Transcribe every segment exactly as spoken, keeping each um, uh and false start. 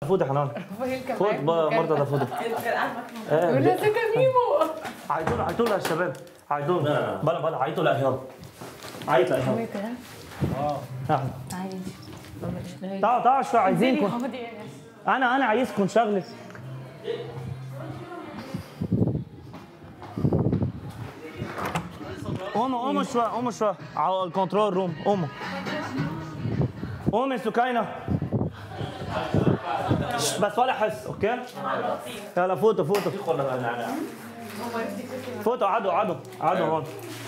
فوت يا حنان. فوت مرتضى فوت. ولا سكريمو. عيطوا له عيطوا له يا شباب. عيطوا له. بلا بلا عيطوا لإيهاب. عيط لإيهاب. اه تعال. تعال تعال شو عايزينكم؟ أنا أنا عايزكم شغلة. قوموا قوموا شوي قوموا شوي على الكنترول روم قوموا. قومي سكينة. بس ولا حس اوكي؟ يلا فوتوا فوتوا فوتوا عدوا عدوا عدوا هون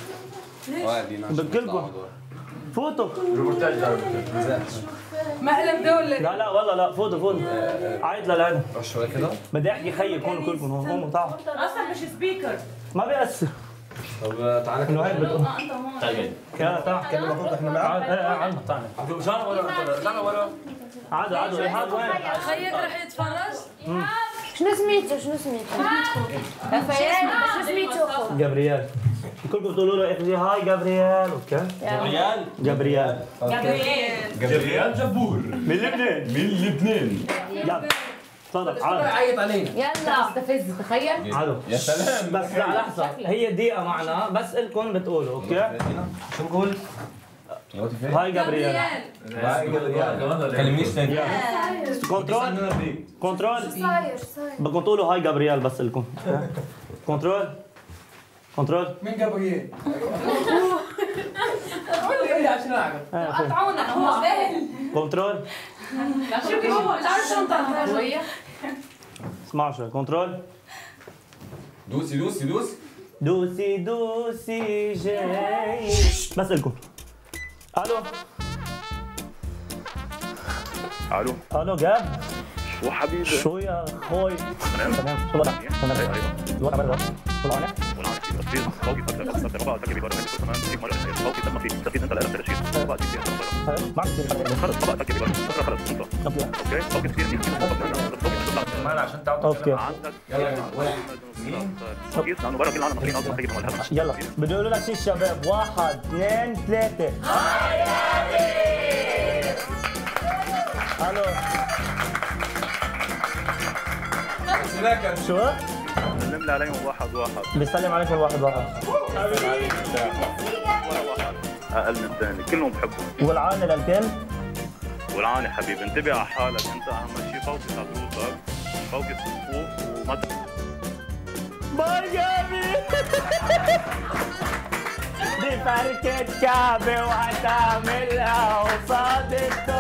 بكلكم فوتوا مقلب دولة. لا لا والله لا فوتوا فوتوا عيط للعيد شوي كده بدي احكي خيي كونوا كلكم هون قوموا تعالوا اصلا مش سبيكر ما بيأثر. طب تعالى انه هيك بتقول انت هون. طيب يلا تعال كان المفروض احنا معاه تعال تعال تعال جانا ولا جانا ولا عادوا عادوا ايهاب وين؟ خيك رح يتفرج. شنو سميتو شنو سميتو؟ رافائيل شنو سميتو؟ جابرييل كلكم بتقولوا له اخذي هاي جابرييل اوكي؟ جابرييل جابرييل جابرييل. جابرييل جبور من لبنان من لبنان يلا تفضل عاد عيط علينا يلا استفز تخيل. عادوا يا سلام بس لا لحظة هي دقيقة معنا بس إلكم بتقولوا أوكي؟ شو نقول؟ هاي جابرييل كلمنيش ثاني كنترول كنترول صاير صاير بدكم تقولوا هاي جابرييل بس إلكم كنترول كنترول مين جابرييل؟ قطعونا هو سهل. كنترول شو بيجوا تعال شنطة شوية. اسمعوا شوي كنترول دوسي دوسي دوسي دوسي دوسي جاي بس إلكم الو الو الو جاب شو حبيبي؟ شو يا اخوي تمام شو الوضع؟ تمام الوضع برا شو الوضع؟ والله كثير فوقي فتره فتره ربع تكبي برا كمان فيك مره فوقي تم فيك تفيد انت الان ثلاث شيء ربع كثير ما عندي خلص ربع تكبي برا فتره خلص انت اوكي فوقي كثير فيك ما انا عشان تعود اوكي يلا واحد لانه برا كل العالم مصريين اصلا تكبي مالها يلا بدي اقول لك شيء الشباب واحد اثنين ثلاثة الو شو؟ نملي عليهم واحد واحد بيسلم عليكم واحد واحد اقل من الثاني كلهم بحبهم والعاني للكل والعاني حبيبي انتبه على حالك انت اهم شيء فوقي صدروسك فوقي الصفوف وما باي جابي دي فركة كعبة وهتعملها قصاد